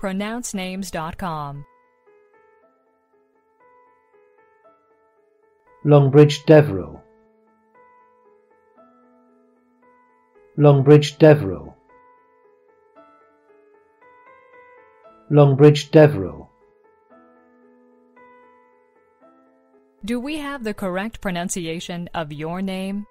pronouncenames.com. Longbridge Devereux, Longbridge Devereux, Longbridge Devereux. Do we have the correct pronunciation of your name?